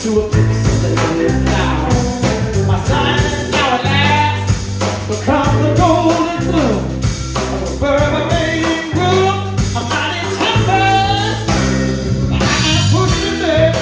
to a place that I live now. My son is now at last becomes the golden bloom of a Burberry room. I'm not in tempers, but I can push it back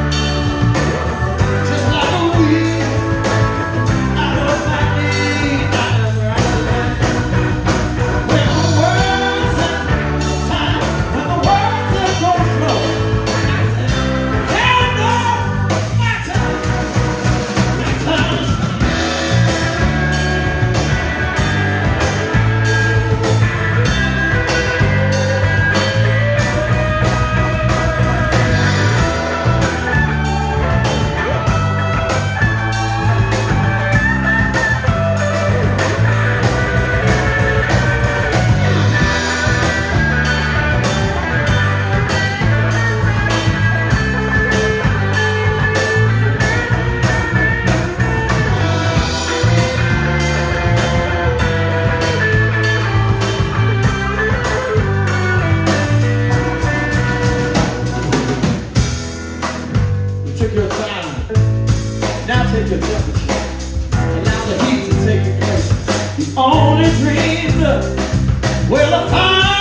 just like a weed out of my knee. I'm right when the words have time, when the words have gone slow. I said, hell no, my time, my time. Took your time, now take your temperature. Allow the heat to take your place. The only dream will the fire.